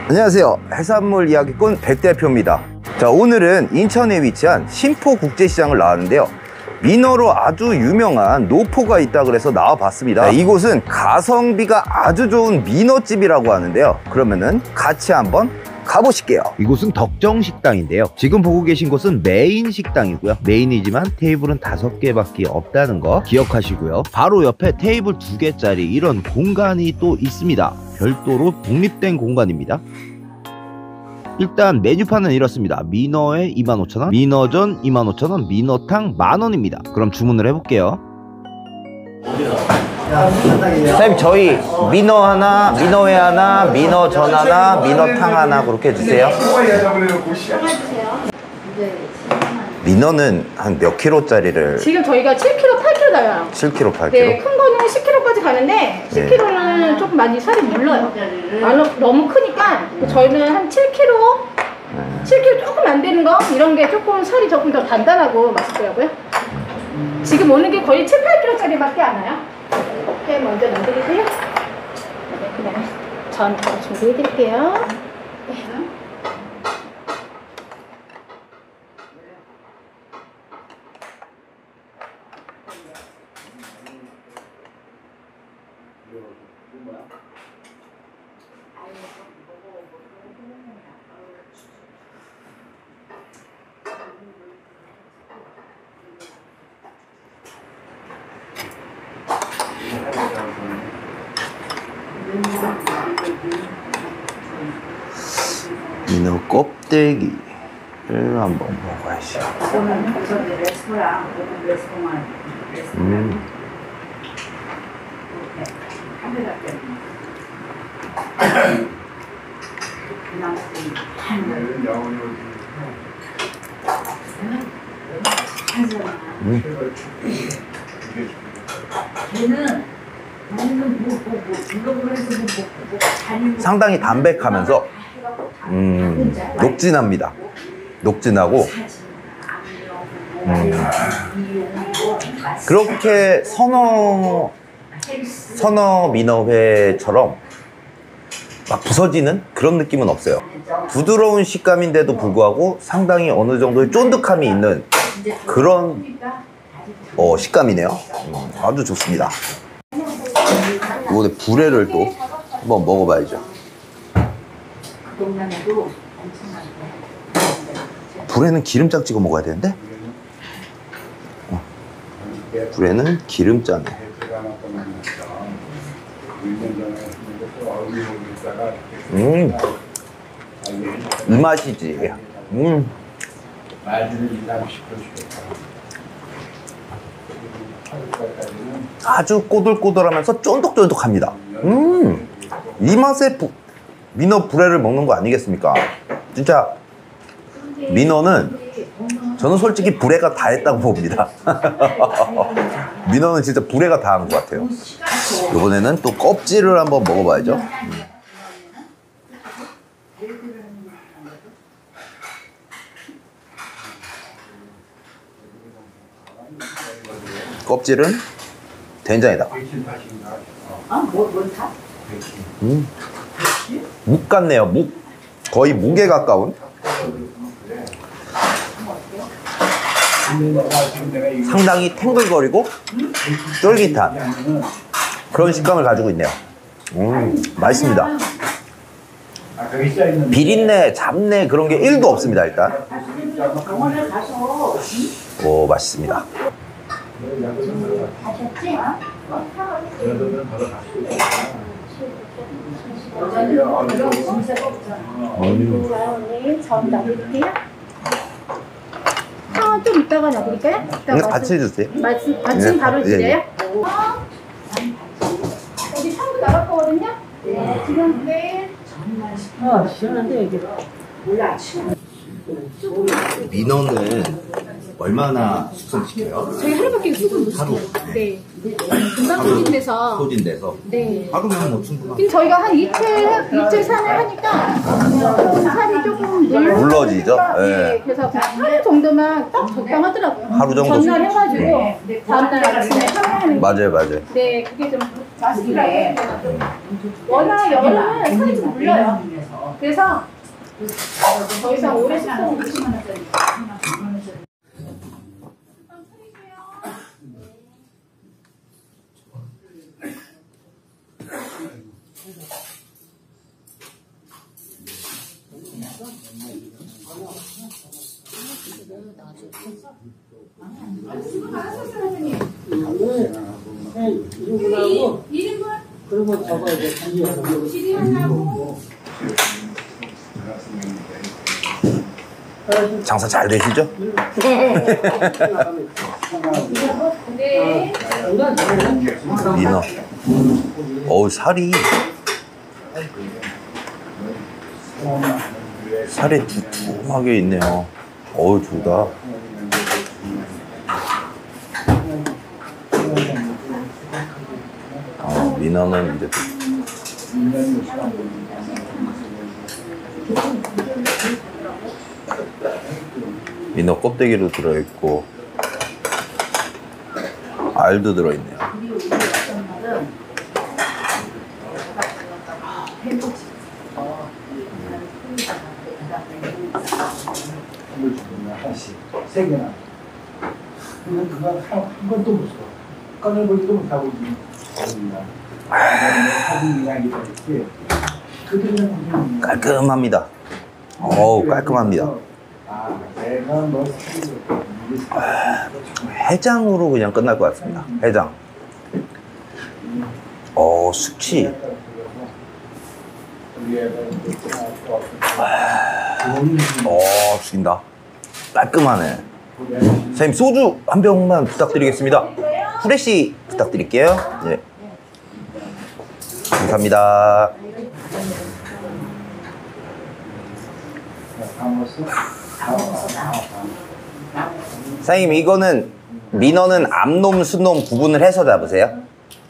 안녕하세요, 해산물 이야기꾼 백대표입니다. 자, 오늘은 인천에 위치한 신포국제시장을 나왔는데요, 민어로 아주 유명한 노포가 있다 그래서 나와봤습니다. 자, 이곳은 가성비가 아주 좋은 민어집이라고 하는데요, 그러면은 같이 한번 가보실게요. 이곳은 덕정식당인데요, 지금 보고 계신 곳은 메인 식당이고요, 메인이지만 테이블은 5개밖에 없다는 거 기억하시고요. 바로 옆에 테이블 2개짜리 이런 공간이 또 있습니다. 별도로 독립된 공간입니다. 일단 메뉴판은 이렇습니다. 민어회 25,000원, 민어전 25,000원, 민어탕 10,000원입니다. 그럼 주문을 해볼게요. 선생님, 저희 민어 하나, 민어회 하나, 민어전 하나, 민어탕 하나 그렇게 해주세요. 민어는 한 몇 킬로짜리를? 지금 저희가 7kg, 8kg 나와요. 7kg, 8kg? 네, 큰 거는 10kg까지 가는데 10kg는 조금 많이 살이 물러요. 너무 크니까 저희는 한 7kg, 7kg 조금 안 되는 거, 이런 게 조금 살이 조금 더 단단하고 맛있더라고요. 지금 오는 게 거의 7, 8kg짜리밖에 안 와요. 이렇게 먼저 넣어드리세요. 네, 그냥 전 바로 준비해드릴게요. 민어 껍데기를 한번 먹어야지. 상당히 담백하면서 녹진합니다. 녹진하고 그렇게 선어 민어회처럼 막 부서지는 그런 느낌은 없어요. 부드러운 식감인데도 불구하고 상당히 어느 정도의 쫀득함이 있는 그런 식감이네요. 아주 좋습니다. 이번에 불회를 또 한번 먹어봐야죠. 불에는 기름장 찍어 먹어야 되는데? 불에는 기름장에. 이 맛이지. 아주 꼬들꼬들하면서 쫀득쫀득합니다. 이 맛에 민어 불회를 먹는 거 아니겠습니까? 진짜 민어는 저는 솔직히 불회가 다 했다고 봅니다. 민어는 진짜 불회가 다 한 것 같아요. 이번에는 또 껍질을 한번 먹어봐야죠. 껍질은 된장에다가. 묵 같네요. 묵. 거의 묵에 가까운. 상당히 탱글거리고 쫄깃한 그런 식감을 가지고 있네요. 맛있습니다. 비린내, 잡내 그런 게 1도 없습니다. 일단 오, 맛있습니다. 전 넣어드릴게요. 좀 이따가 넣어드릴까요? 같이 해주세요. 마침 바로 드려요? 여기 탕도 나갈 거거든요? 네. 지금 네. 시원한데 이게. 민어는 얼마나 숙성시켜요? 저희 하루밖에 수분 못 시켜요. 네. 금방 소진돼서. 네. 하루면 뭐 충분하죠. 근데 저희가 한 이틀 3일 하니까 살이 조금 물러지죠? 네. 그래서 하루 정도만 딱 적당하더라고요. 하루 정도? 전날 해가지고 다음날 아침에 탕하는. 맞아요. 네, 그게 좀 맛있게. 워낙 여름은 살이 좀 물려요. 그래서 더 이상 오래 숙성을 못 시키면 그리고 저거 이제 장사 잘 되시죠? 네. 민어. 어우, 살이 두툼하게 있네요. 어우, 둘 다. 민어는 이제 민어 껍데기로 들어있고 알도 들어있네요. 세 개나. 근데 그거 한 번도 못 써. 꺼내보지도 못하고 있는 깔끔합니다. 어우, 깔끔합니다. 해장으로 그냥 끝날 것 같습니다. 해장. 숙취. 죽인다. 깔끔하네. 선생님, 소주 한 병만 부탁드리겠습니다. 후레쉬 부탁드릴게요. 네. 감사합니다. 선생님, 이거는 민어는 암놈, 순놈 구분을 해서 잡으세요?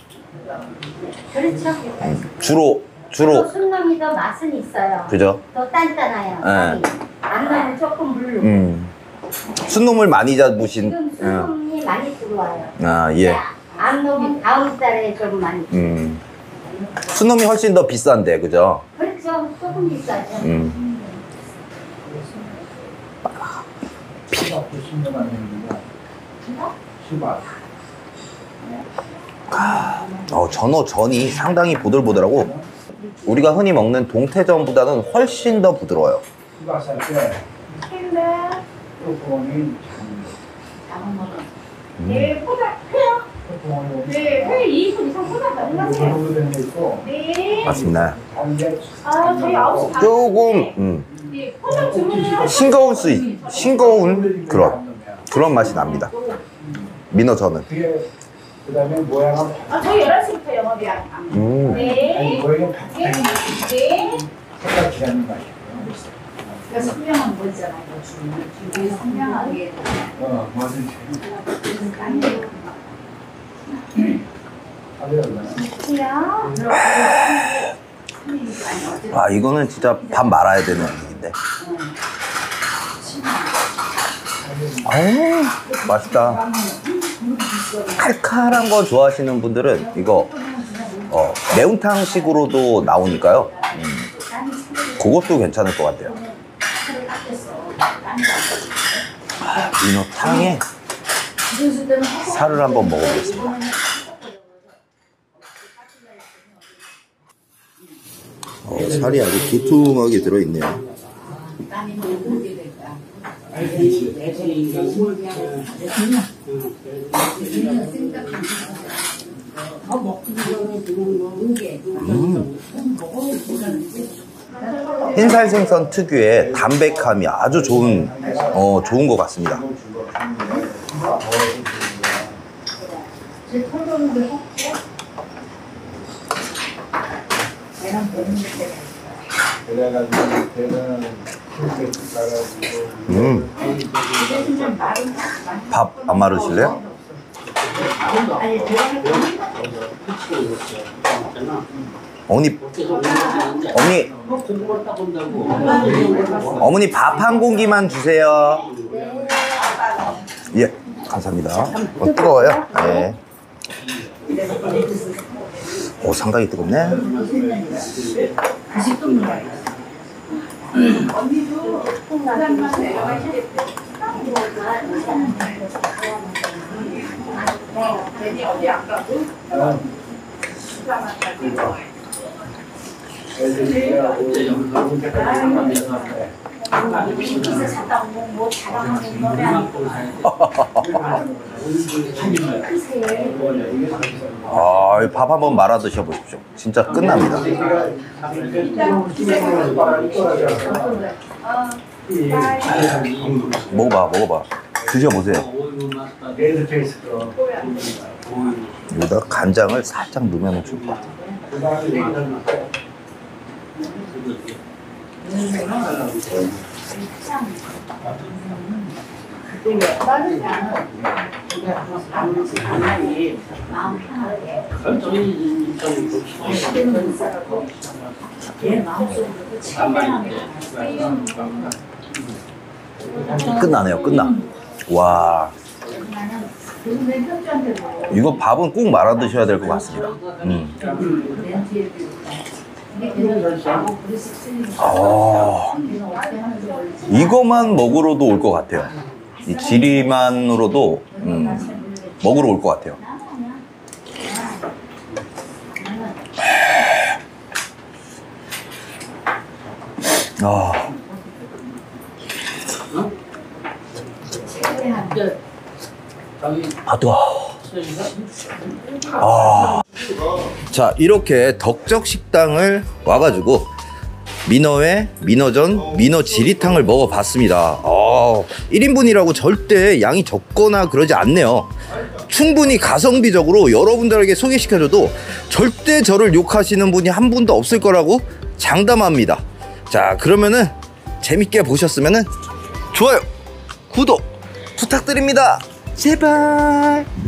그렇죠. 주로 순놈이 더 맛은 있어요. 그죠? 더 단단해요. 암놈은 조금 물르고. 순놈을 많이 잡으신. 지금 순놈이 많이 들어와요. 아, 예. 암놈은 다음 달에 좀 많이. 순놈이 훨씬 더 비싼데, 그죠? 그렇죠. 조금 비싸죠. 전이 상당히 보들보들하고 우리가 흔히 먹는 동태전보다는 훨씬 더 부드러워요. 네, 포장해요. 네, 회 2분 이상 포장 가능하세요. 네. 맞습니다. 저희 9시 반. 조금 네, 포장 주문을 싱거운 그런 맛이 납니다. 민어전은. 그다음에 모양은 저희 11시부터 영업이야. 네. 모양은 네. 네. 색깔 기하는 맛이에요. 그래서 선명한 거 있잖아요. 주변에 선명하게. 뭐든지. 이거는 진짜 밥 말아야 되는 음식인데. 맛있다. 칼칼한 거 좋아하시는 분들은 이거 매운탕식으로도 나오니까요. 그것도 괜찮을 것 같아요. 민어탕에 살을 한번 먹어보겠습니다. 살이 아주 두툼하게 들어있네요. 흰살 생선 특유의 담백함이 아주 좋은 것 같습니다. 밥 안 마르실래요? 어머니 밥 한 공기만 주세요. 예, 감사합니다. 뜨거워요? 네. 오, 상당히 뜨겁네. 아, 밥 한번 말아 드셔보십시오. 진짜 끝납니다. 먹어봐. 드셔보세요. 여기다 간장을 살짝 넣으면 좋을 것 같아요. 끝나네요. 끝나. 와, 이거 밥은 꼭 말아 드셔야 될 것 같습니다. 이거만 먹으러도 올 것 같아요. 이 지리만으로도 먹으러 올 것 같아요. 뜨거워. 자, 이렇게 덕적식당을 와가지고 민어회, 민어전, 민어지리탕을 먹어봤습니다. 1인분이라고 절대 양이 적거나 그러지 않네요. 충분히 가성비적으로 여러분들에게 소개시켜줘도 절대 저를 욕하시는 분이 한 분도 없을 거라고 장담합니다. 자, 그러면은 재밌게 보셨으면은 좋아요, 구독 부탁드립니다. 제발.